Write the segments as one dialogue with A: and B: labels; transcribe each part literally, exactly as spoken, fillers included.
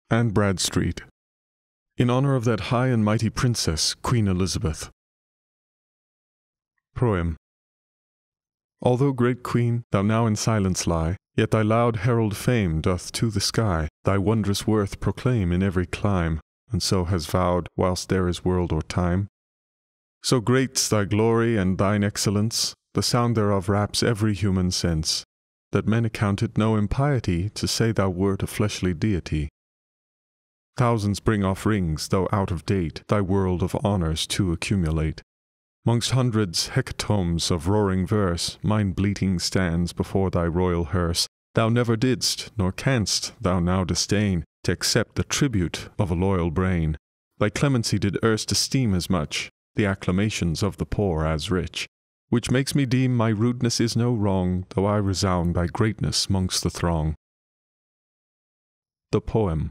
A: and Bradstreet, in honor of that high and mighty princess, Queen Elizabeth. Proem. Although, great queen, thou now in silence lie, yet thy loud herald fame doth to the sky thy wondrous worth proclaim in every clime, and so has vowed whilst there is world or time. So great's thy glory and thine excellence, the sound thereof wraps every human sense, that men account it no impiety to say thou wert a fleshly deity. Thousands bring offerings, though out of date, thy world of honours to accumulate. Mongst hundreds hecatombs of roaring verse, mine bleating stands before thy royal hearse. Thou never didst, nor canst thou now disdain, to accept the tribute of a loyal brain. Thy clemency did erst esteem as much the acclamations of the poor as rich, which makes me deem my rudeness is no wrong, though I resound thy greatness mongst the throng. The Poem.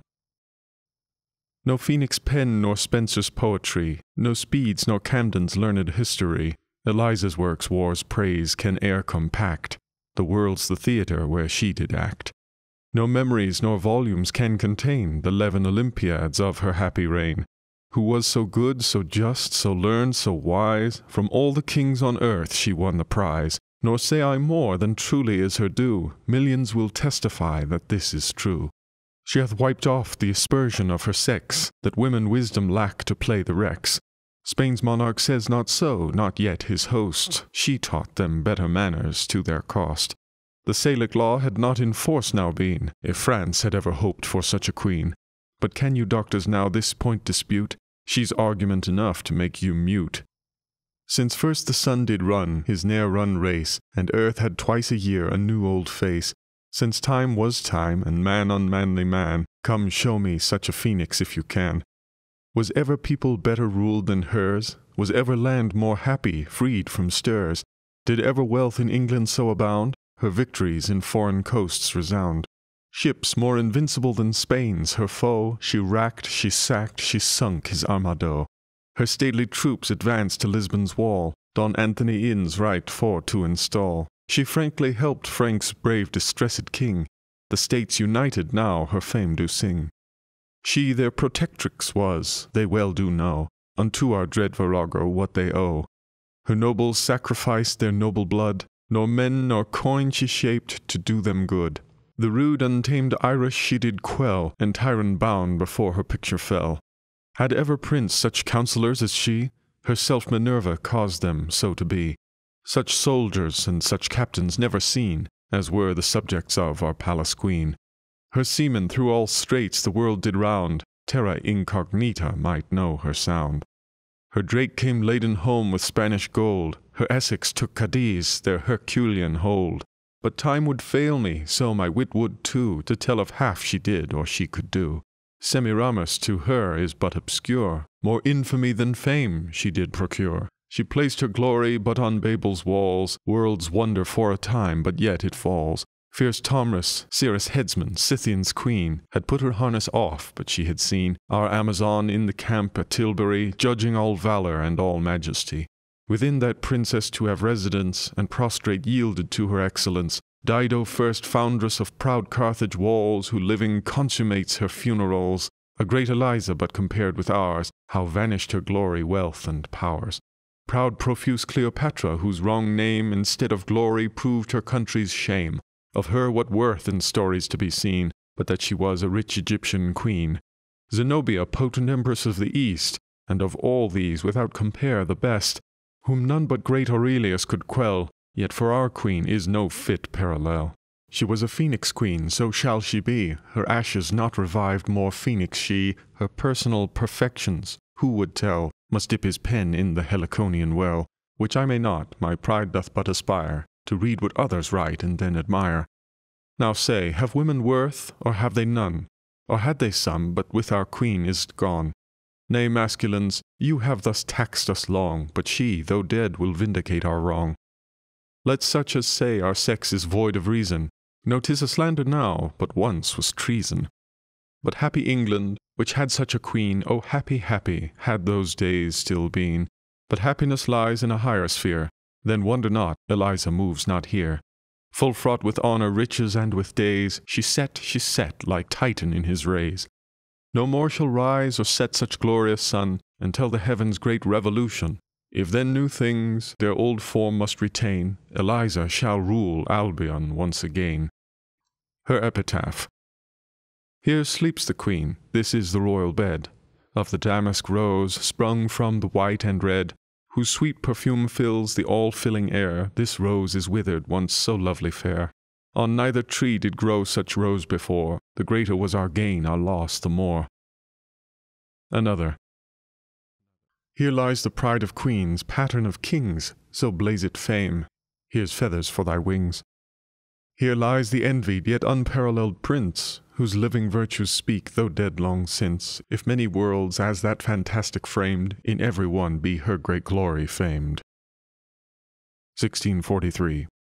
A: No Phoenix pen nor Spenser's poetry, no Speed's nor Camden's learned history, Eliza's works war's praise can e'er compact, the world's the theatre where she did act. No memories nor volumes can contain the leven Olympiads of her happy reign, who was so good, so just, so learned, so wise, from all the kings on earth she won the prize. Nor say I more than truly is her due, millions will testify that this is true. She hath wiped off the aspersion of her sex, that women wisdom lack to play the Rex. Spain's monarch says not so, not yet his host. She taught them better manners to their cost. The Salic law had not in force now been, if France had ever hoped for such a queen. But can you doctors now this point dispute? She's argument enough to make you mute. Since first the sun did run his ne'er run race, and earth had twice a year a new old face, since time was time, and man unmanly man, come show me such a phoenix if you can. Was ever people better ruled than hers? Was ever land more happy, freed from stirs? Did ever wealth in England so abound? Her victories in foreign coasts resound. Ships more invincible than Spain's, her foe, she racked, she sacked, she sunk his armado. Her stately troops advanced to Lisbon's wall, Don Anthony inns right for to install. She frankly helped Frank's brave distressed king, the states united now her fame do sing. She their protectrix was, they well do know, unto our dread virago what they owe. Her nobles sacrificed their noble blood, nor men nor coin she shaped to do them good. The rude untamed Irish she did quell, and tyrant bound before her picture fell. Had ever prince such counsellors as she? Herself Minerva caused them so to be. Such soldiers and such captains never seen, as were the subjects of our palace queen. Her seamen through all straits the world did round, terra incognita might know her sound. Her Drake came laden home with Spanish gold, her Essex took Cadiz, their Herculean hold. But time would fail me, so my wit would too, to tell of half she did or she could do. Semiramis to her is but obscure, more infamy than fame she did procure. She placed her glory but on Babel's walls, world's wonder for a time, but yet it falls. Fierce Tomris, Cirrus' headsman, Scythian's queen, had put her harness off, but she had seen our Amazon in the camp at Tilbury, judging all valour and all majesty. Within that princess to have residence, and prostrate yielded to her excellence, Dido first foundress of proud Carthage walls, who living consummates her funerals. A great Eliza, but compared with ours, how vanished her glory, wealth, and powers. Proud profuse Cleopatra, whose wrong name instead of glory proved her country's shame. Of her what worth in stories to be seen, but that she was a rich Egyptian queen. Zenobia, potent empress of the East, and of all these without compare the best, whom none but great Aurelius could quell, yet for our queen is no fit parallel. She was a phoenix queen, so shall she be, her ashes not revived more phoenix she, her personal perfections, who would tell, must dip his pen in the Heliconian well, which I may not, my pride doth but aspire, to read what others write and then admire. Now say, have women worth, or have they none? Or had they some, but with our queen is't gone? Nay, masculines, you have thus taxed us long, but she, though dead, will vindicate our wrong. Let such as say our sex is void of reason, know 'tis a slander now, but once was treason. But happy England, which had such a queen, oh happy, happy, had those days still been. But happiness lies in a higher sphere, then wonder not Eliza moves not here. Full fraught with honour, riches, and with days, she set, she set, like Titan in his rays. No more shall rise or set such glorious sun, and tell the heavens' great revolution. If then new things their old form must retain, Eliza shall rule Albion once again. Her epitaph. Here sleeps the queen, this is the royal bed, of the damask rose sprung from the white and red, whose sweet perfume fills the all-filling air. This rose is withered, once so lovely fair. On neither tree did grow such rose before, the greater was our gain, our loss the more. Another. Here lies the pride of queens, pattern of kings, so blazed fame. Here's feathers for thy wings. Here lies the envied yet unparalleled prince, whose living virtues speak, though dead long since, if many worlds as that fantastic framed, in every one be her great glory famed. sixteen forty-three.